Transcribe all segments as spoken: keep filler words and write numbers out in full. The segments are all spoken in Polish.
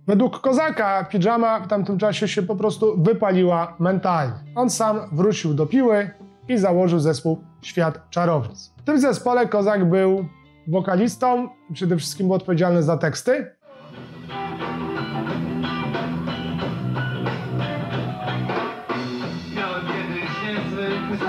Według Kozaka Pidżama w tamtym czasie się po prostu wypaliła mentalnie. On sam wrócił do piły i założył zespół Świat Czarownic. W tym zespole Kozak był wokalistą i przede wszystkim był odpowiedzialny za teksty. Miałem kiedyś niezwykły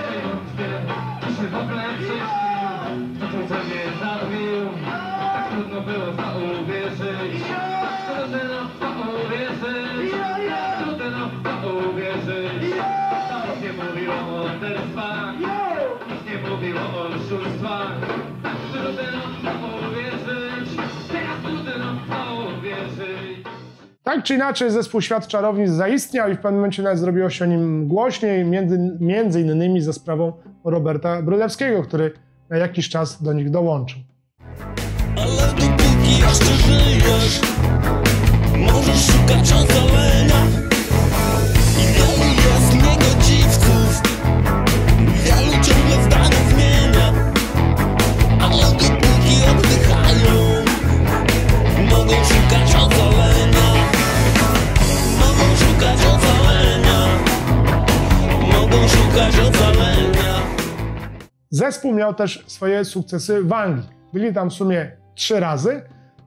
sen, w ogóle przyśnił, to co mnie zabił. Tak trudno było w to uwierzyć, trudno w to uwierzyć, trudno w to uwierzyć. Nikt nie mówił o morderstwach, nikt nie mówił o oszustwach. Tak trudno w to uwierzyć, teraz trudno w to uwierzyć. Tak czy inaczej zespół Świat Czarownic zaistniał i w pewnym momencie nawet zrobiło się o nim głośniej, między, między innymi za sprawą Roberta Brylewskiego, który na jakiś czas do nich dołączył. Ale dopóki jeszcze żyjesz, możesz szukać ocalenia. I wielu jest niegodziwców, wielu ciągle zdania zmienia. Ale dopóki oddychają, mogą szukać ocalenia. Mogą szukać ocalenia. Mogą szukać ocalenia. Zespół miał też swoje sukcesy w Anglii. Byli tam w sumie trzy razy.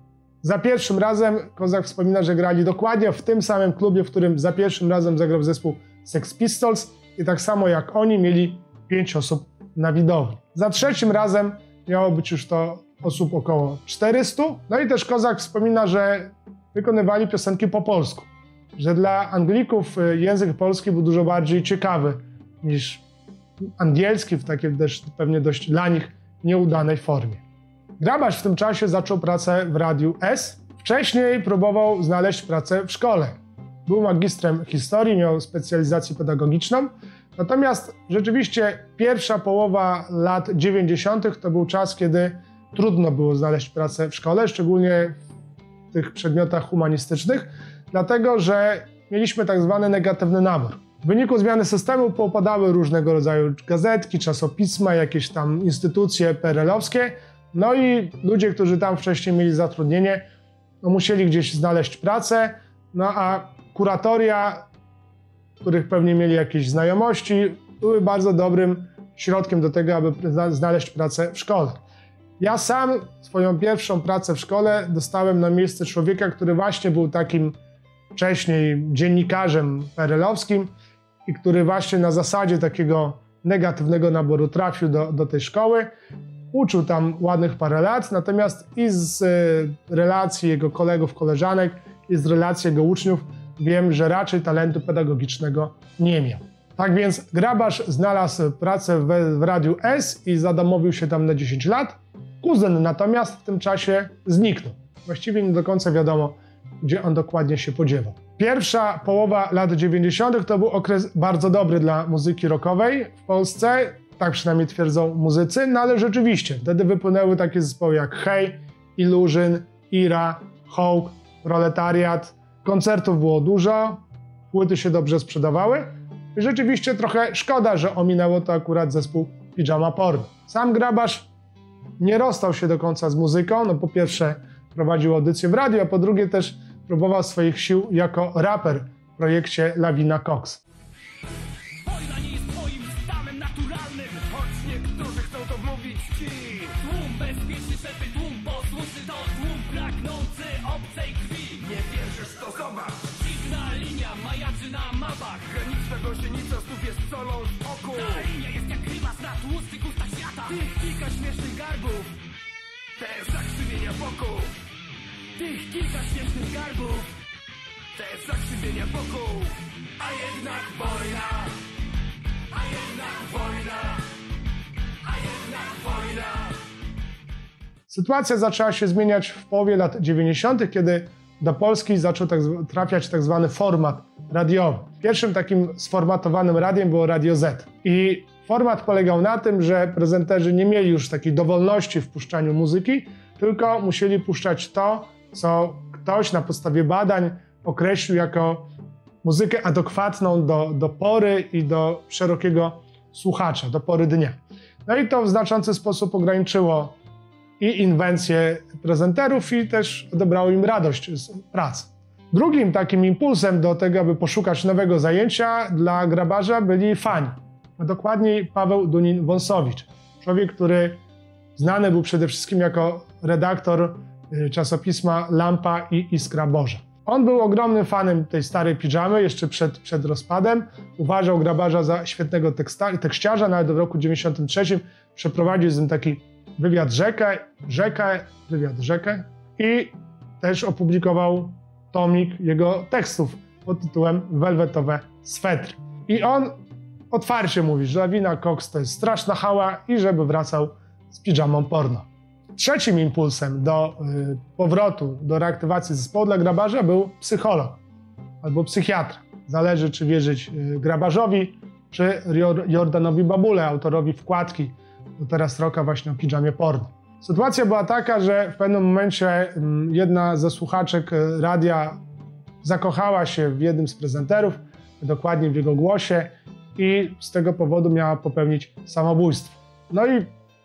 Za pierwszym razem Kozak wspomina, że grali dokładnie w tym samym klubie, w którym za pierwszym razem zagrał zespół Sex Pistols i tak samo jak oni mieli pięć osób na widowni. Za trzecim razem miało być już to osób około czterystu. No i też Kozak wspomina, że wykonywali piosenki po polsku. Że dla Anglików język polski był dużo bardziej ciekawy niż angielski w takiej też pewnie dość dla nich nieudanej formie. Grabarz w tym czasie zaczął pracę w Radiu S. Wcześniej próbował znaleźć pracę w szkole. Był magistrem historii, miał specjalizację pedagogiczną. Natomiast rzeczywiście pierwsza połowa lat dziewięćdziesiątych to był czas, kiedy trudno było znaleźć pracę w szkole, szczególnie w tych przedmiotach humanistycznych, dlatego że mieliśmy tak zwany negatywny nabór. W wyniku zmiany systemu popadały różnego rodzaju gazetki, czasopisma, jakieś tam instytucje P R L-owskie, no i ludzie, którzy tam wcześniej mieli zatrudnienie, no musieli gdzieś znaleźć pracę, no a kuratoria, których pewnie mieli jakieś znajomości, były bardzo dobrym środkiem do tego, aby znaleźć pracę w szkole. Ja sam swoją pierwszą pracę w szkole dostałem na miejsce człowieka, który właśnie był takim wcześniej dziennikarzem P R L-owskim i który właśnie na zasadzie takiego negatywnego naboru trafił do, do tej szkoły. Uczył tam ładnych parę lat, natomiast i z y, relacji jego kolegów, koleżanek, i z relacji jego uczniów wiem, że raczej talentu pedagogicznego nie miał. Tak więc Grabarz znalazł pracę w, w Radiu S i zadomowił się tam na dziesięć lat. Kuzyn natomiast w tym czasie zniknął. Właściwie nie do końca wiadomo, gdzie on dokładnie się podziewał. Pierwsza połowa lat dziewięćdziesiątych to był okres bardzo dobry dla muzyki rockowej w Polsce. Tak przynajmniej twierdzą muzycy, no ale rzeczywiście wtedy wypłynęły takie zespoły jak Hej, Illusion, Ira, Hawk, Proletariat. Koncertów było dużo, płyty się dobrze sprzedawały i rzeczywiście trochę szkoda, że ominęło to akurat zespół Pidżama Porno. Sam Grabarz nie rozstał się do końca z muzyką, no po pierwsze prowadził audycję w radiu, a po drugie też próbował swoich sił jako raper w projekcie Lawina Cox. Wojna nie jest twoim stanem naturalnym, choć niektórzy chcą to wmówić ci. Tłum bezpieczny, szepy, tłum posłuszny to tłum pragnący obcej krwi. Nie wierzysz, to zobacz. Dziwna linia majaczy na mapach. Granicznego sienica znów jest solą z oku. Ta linia jest jak grymas na tłustych ustach świata. Tych kilka śmiesznych garbów, te zakrzywienia wokół. Tych kilka śmiesznych garbów, te zakrzywienia wokół. A jednak wojna, a jednak wojna, a jednak wojna. Sytuacja zaczęła się zmieniać w połowie lat dziewięćdziesiątych, kiedy do Polski zaczął tak, trafiać tak zwany format radiowy. Pierwszym takim sformatowanym radiem było Radio Z. I format polegał na tym, że prezenterzy nie mieli już takiej dowolności w puszczaniu muzyki, tylko musieli puszczać to, co ktoś na podstawie badań określił jako muzykę adekwatną do, do pory i do szerokiego słuchacza, do pory dnia. No i to w znaczący sposób ograniczyło i inwencje prezenterów i też odebrało im radość z pracy. Drugim takim impulsem do tego, aby poszukać nowego zajęcia dla grabarza byli fani. A dokładniej Paweł Dunin-Wąsowicz. Człowiek, który znany był przede wszystkim jako redaktor czasopisma Lampa i Iskra Boża. On był ogromnym fanem tej starej pidżamy jeszcze przed, przed rozpadem. Uważał grabarza za świetnego teksta, tekściarza, nawet w roku dziewięćdziesiątym trzecim przeprowadził z nim taki wywiad rzekę, rzekę, wywiad rzekę i też opublikował tomik jego tekstów pod tytułem Welwetowe swetry. I on otwarcie mówi, że Lawina Cox to jest straszna chała i żeby wracał z pidżamą porno. Trzecim impulsem do y, powrotu, do reaktywacji zespołu dla grabarza był psycholog albo psychiatra. Zależy, czy wierzyć y, grabarzowi, czy Jordanowi Babule, autorowi wkładki do teraz roka właśnie o pidżamie porno. Sytuacja była taka, że w pewnym momencie y, jedna ze słuchaczek y, radia zakochała się w jednym z prezenterów, dokładnie w jego głosie i z tego powodu miała popełnić samobójstwo. No i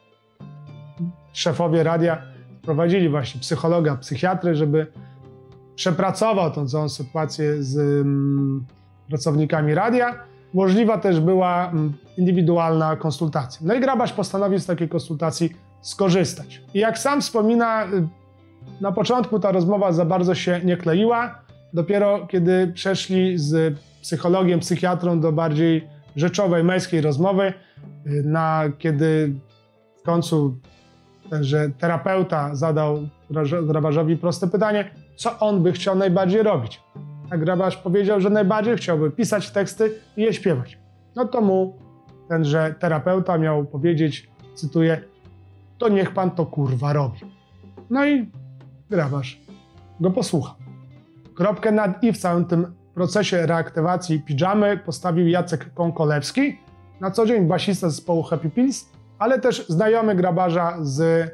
szefowie radia prowadzili właśnie psychologa, psychiatry, żeby przepracował tą całą sytuację z um, pracownikami radia. Możliwa też była um, indywidualna konsultacja. No i grabarz postanowił z takiej konsultacji skorzystać. I jak sam wspomina, na początku ta rozmowa za bardzo się nie kleiła. Dopiero kiedy przeszli z psychologiem, psychiatrą do bardziej rzeczowej, męskiej rozmowy, na kiedy w końcu tenże terapeuta zadał grabarzowi proste pytanie, co on by chciał najbardziej robić. A grabarz powiedział, że najbardziej chciałby pisać teksty i je śpiewać. No to mu tenże terapeuta miał powiedzieć, cytuję, to niech pan to kurwa robi. No i grabarz go posłuchał. Kropkę nad i w całym tym procesie reaktywacji pidżamy postawił Jacek Konkolewski, na co dzień basista zespołu Happy Pills, ale też znajomy grabarza z,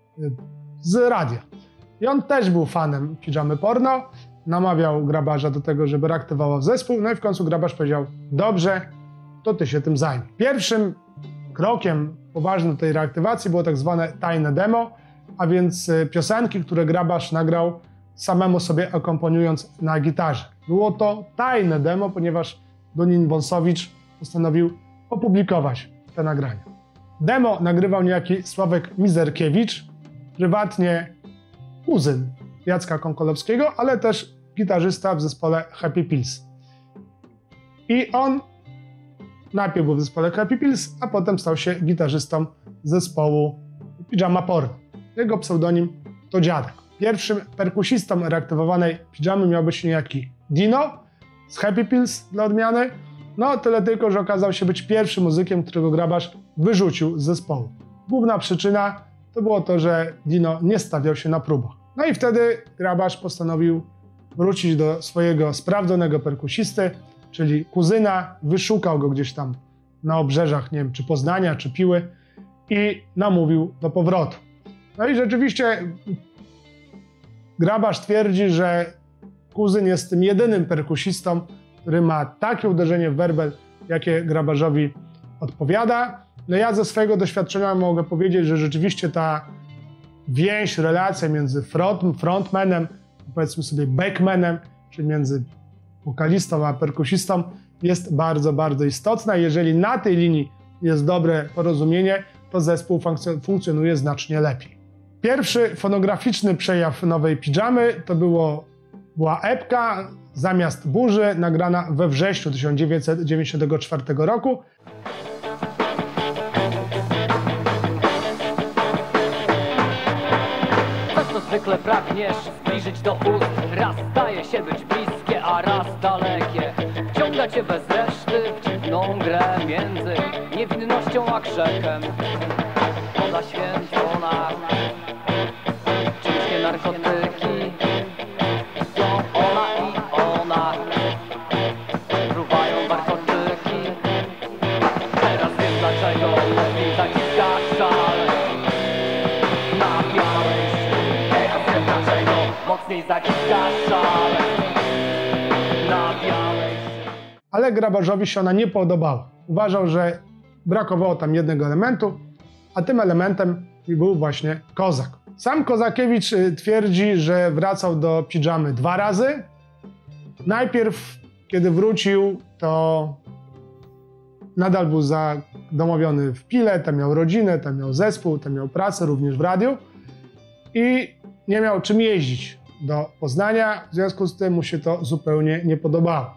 z radia. I on też był fanem pidżamy porno, namawiał grabarza do tego, żeby reaktywował zespół, no i w końcu grabarz powiedział, dobrze, to ty się tym zajmij. Pierwszym krokiem poważnym tej reaktywacji było tak zwane tajne demo, a więc piosenki, które grabarz nagrał samemu sobie akompaniując na gitarze. Było to tajne demo, ponieważ Dunin-Wąsowicz postanowił opublikować te nagrania. Demo nagrywał niejaki Sławek Mizerkiewicz, prywatnie kuzyn Jacka Konkolewskiego, ale też gitarzysta w zespole Happy Pills. I on najpierw był w zespole Happy Pills, a potem stał się gitarzystą zespołu Pidżama Porno. Jego pseudonim to Dziadek. Pierwszym perkusistą reaktywowanej pidżamy miał być niejaki Dino z Happy Pills dla odmiany. No tyle tylko, że okazał się być pierwszym muzykiem, którego grabarz wyrzucił z zespołu. Główna przyczyna to było to, że Dino nie stawiał się na próbach. No i wtedy grabarz postanowił wrócić do swojego sprawdzonego perkusisty, czyli kuzyna, wyszukał go gdzieś tam na obrzeżach, nie wiem, czy Poznania, czy Piły i namówił do powrotu. No i rzeczywiście grabarz twierdzi, że kuzyn jest tym jedynym perkusistą, który ma takie uderzenie w werbel, jakie grabarzowi odpowiada. No ja ze swojego doświadczenia mogę powiedzieć, że rzeczywiście ta więź, relacja między front, frontmanem, powiedzmy sobie backmanem, czyli między wokalistą a perkusistą jest bardzo, bardzo istotna. Jeżeli na tej linii jest dobre porozumienie, to zespół funkcjonuje znacznie lepiej. Pierwszy fonograficzny przejaw nowej pidżamy to było, była epka Zamiast burzy, nagrana we wrześniu tysiąc dziewięćset dziewięćdziesiątego czwartego roku. Coś, co zwykle pragniesz zbliżyć do ust, raz zdaje się być bliskie, a raz dalekie. Wciąga cię bez reszty w dziwną grę między niewinnością a grzekiem. Woda święcona, ciężkie narkotyki. Ale grabarzowi się ona nie podobała. Uważał, że brakowało tam jednego elementu, a tym elementem był właśnie Kozak. Sam Kozakiewicz twierdzi, że wracał do pidżamy dwa razy Najpierw, kiedy wrócił, to nadal był zadomowiony w Pile, tam miał rodzinę, tam miał zespół, tam miał pracę, również w radiu i nie miał czym jeździć do Poznania, w związku z tym mu się to zupełnie nie podobało.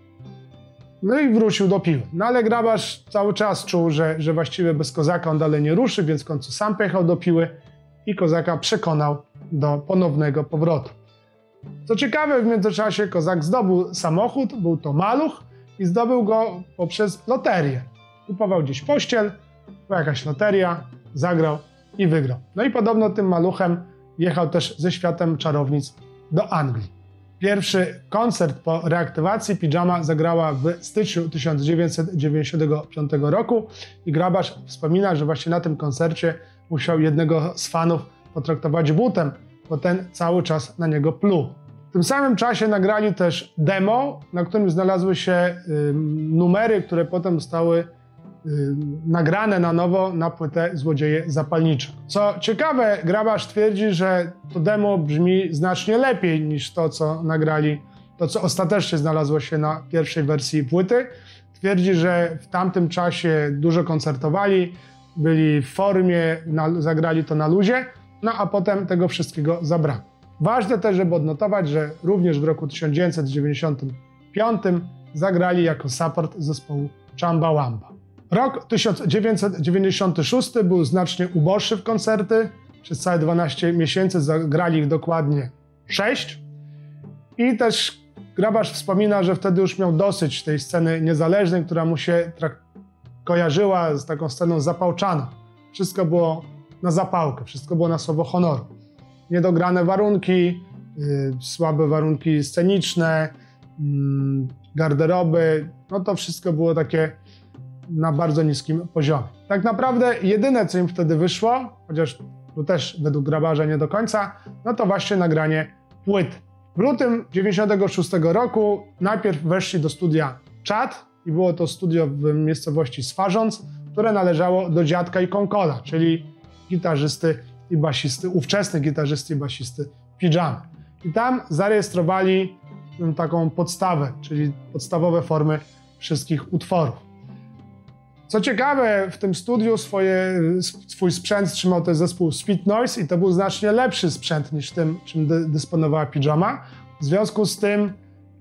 No i wrócił do Piły. No ale Grabarz cały czas czuł, że, że właściwie bez Kozaka on dalej nie ruszy, więc w końcu sam pojechał do Piły i Kozaka przekonał do ponownego powrotu. Co ciekawe, w międzyczasie Kozak zdobył samochód, był to Maluch i zdobył go poprzez loterię. Kupował gdzieś pościel, była jakaś loteria, zagrał i wygrał. No i podobno tym Maluchem jechał też ze Światem Czarownic do Anglii. Pierwszy koncert po reaktywacji Pidżama zagrała w styczniu tysiąc dziewięćset dziewięćdziesiątego piątego roku i Grabarz wspomina, że właśnie na tym koncercie musiał jednego z fanów potraktować butem, bo ten cały czas na niego pluł. W tym samym czasie nagrali też demo, na którym znalazły się y, numery, które potem zostały y, nagrane na nowo na płytę Złodzieje Zapalnicze. Co ciekawe, Grabarz twierdzi, że to demo brzmi znacznie lepiej niż to, co nagrali, to co ostatecznie znalazło się na pierwszej wersji płyty. Twierdzi, że w tamtym czasie dużo koncertowali, byli w formie, na, zagrali to na luzie, no a potem tego wszystkiego zabrakło. Ważne też, żeby odnotować, że również w roku tysiąc dziewięćset dziewięćdziesiątym piątym zagrali jako support zespołu Chumbawamba. Rok tysiąc dziewięćset dziewięćdziesiąty szósty był znacznie uboższy w koncerty. Przez całe dwanaście miesięcy zagrali ich dokładnie sześć. I też Grabarz wspomina, że wtedy już miał dosyć tej sceny niezależnej, która mu się kojarzyła z taką sceną zapałczaną. Wszystko było na zapałkę, wszystko było na słowo honoru. Niedograne warunki, yy, słabe warunki sceniczne, yy, garderoby, no to wszystko było takie na bardzo niskim poziomie. Tak naprawdę jedyne, co im wtedy wyszło, chociaż to też według Grabarza nie do końca, no to właśnie nagranie płyty. W lutym dziewięćdziesiątego szóstego roku najpierw weszli do studia Czad i było to studio w miejscowości Swarząc, które należało do Dziadka i Konkola, czyli gitarzysty i basisty, ówczesny gitarzysty i basisty Pidżamy. I tam zarejestrowali taką podstawę, czyli podstawowe formy wszystkich utworów. Co ciekawe, w tym studiu swoje, swój sprzęt trzymał też zespół Sweet Noise i to był znacznie lepszy sprzęt niż tym, czym dy, dysponowała Pidżama. W związku z tym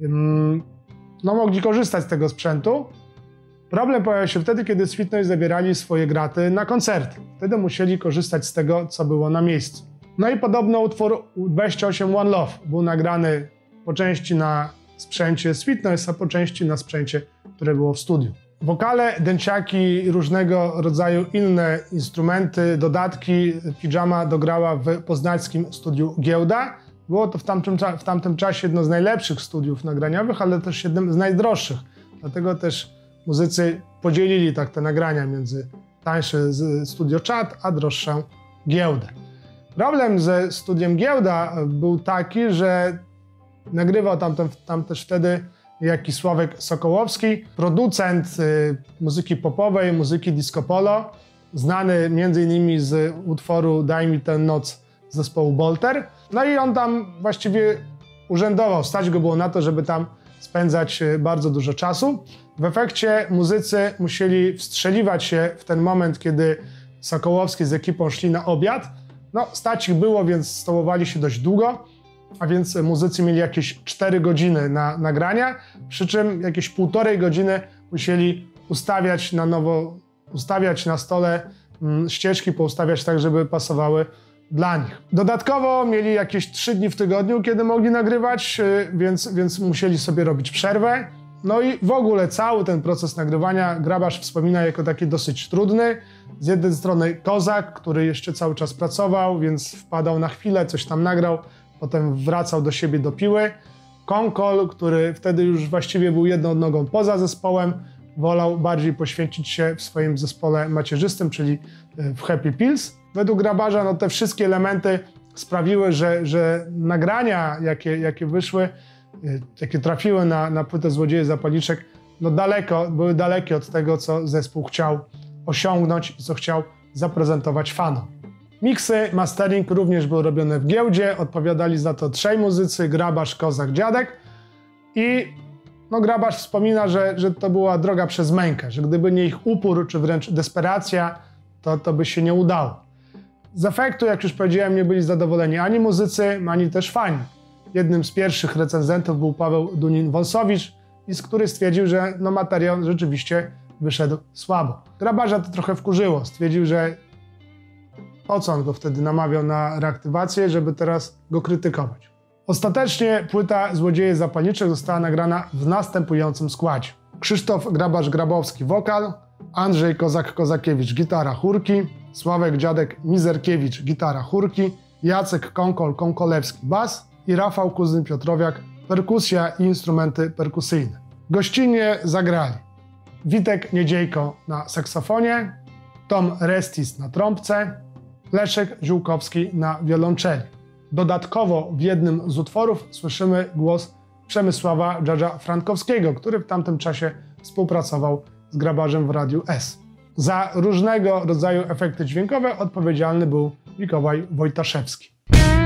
ym, no, mogli korzystać z tego sprzętu. Problem pojawił się wtedy, kiedy Sweet Noise zabierali swoje graty na koncerty. Wtedy musieli korzystać z tego, co było na miejscu. No i podobno utwór dwadzieścia osiem One Love był nagrany po części na sprzęcie Sweet Noise, a po części na sprzęcie, które było w studiu. Wokale, dęciaki i różnego rodzaju inne instrumenty, dodatki Pidżama dograła w poznańskim studiu Giełda. Było to w tamtym, w tamtym czasie jedno z najlepszych studiów nagraniowych, ale też jednym z najdroższych. Dlatego też muzycy podzielili tak te nagrania między tańsze studio Czad, a droższą Giełdę. Problem ze studiem Giełda był taki, że nagrywał tam, tam, tam też wtedy jaki Sławek Sokołowski, producent y, muzyki popowej, muzyki disco polo, znany między innymi z utworu Daj mi tę noc zespołu Bolter. No i on tam właściwie urzędował, stać go było na to, żeby tam spędzać bardzo dużo czasu. W efekcie muzycy musieli wstrzeliwać się w ten moment, kiedy Sokołowski z ekipą szli na obiad. No, stać ich było, więc stołowali się dość długo, a więc muzycy mieli jakieś cztery godziny na nagrania, przy czym jakieś półtorej godziny musieli ustawiać na nowo, ustawiać na stole mm, ścieżki, poustawiać tak, żeby pasowały dla nich. Dodatkowo mieli jakieś trzy dni w tygodniu, kiedy mogli nagrywać, yy, więc, więc musieli sobie robić przerwę. No i w ogóle cały ten proces nagrywania Grabarz wspomina jako taki dosyć trudny. Z jednej strony Kozak, który jeszcze cały czas pracował, więc wpadał na chwilę, coś tam nagrał, potem wracał do siebie do Piły. Konkol, który wtedy już właściwie był jedną nogą poza zespołem, wolał bardziej poświęcić się w swoim zespole macierzystym, czyli w Happy Pills. Według Grabarza no, te wszystkie elementy sprawiły, że, że nagrania, jakie, jakie wyszły, jakie trafiły na, na płytę Złodzieje Zapalniczek, no daleko, były dalekie od tego, co zespół chciał osiągnąć i co chciał zaprezentować fanom. Miksy, mastering również były robione w Giełdzie, odpowiadali za to trzej muzycy, Grabarz, Kozak, Dziadek. I no, Grabarz wspomina, że, że to była droga przez mękę, że gdyby nie ich upór, czy wręcz desperacja, to, to by się nie udało. Z efektu, jak już powiedziałem, nie byli zadowoleni ani muzycy, ani też fani. Jednym z pierwszych recenzentów był Paweł Dunin-Wąsowicz, który stwierdził, że no, materiał rzeczywiście wyszedł słabo. Grabarza to trochę wkurzyło. Stwierdził, że po co on go wtedy namawiał na reaktywację, żeby teraz go krytykować. Ostatecznie płyta Złodzieje Zapalniczych została nagrana w następującym składzie. Krzysztof Grabarz-Grabowski wokal, Andrzej Kozak-Kozakiewicz gitara, chórki, Sławek Dziadek-Mizerkiewicz gitara, chórki, Jacek Konkol-Konkolewski bas i Rafał Kuzyn-Piotrowiak perkusja i instrumenty perkusyjne. Gościnnie zagrali Witek Niedziejko na saksofonie, Tom Restis na trąbce, Leszek Ziółkowski na wiolonczeli. Dodatkowo w jednym z utworów słyszymy głos Przemysława Dżadża Frankowskiego, który w tamtym czasie współpracował z Grabarzem w Radiu S. Za różnego rodzaju efekty dźwiękowe odpowiedzialny był Mikołaj Wojtaszewski.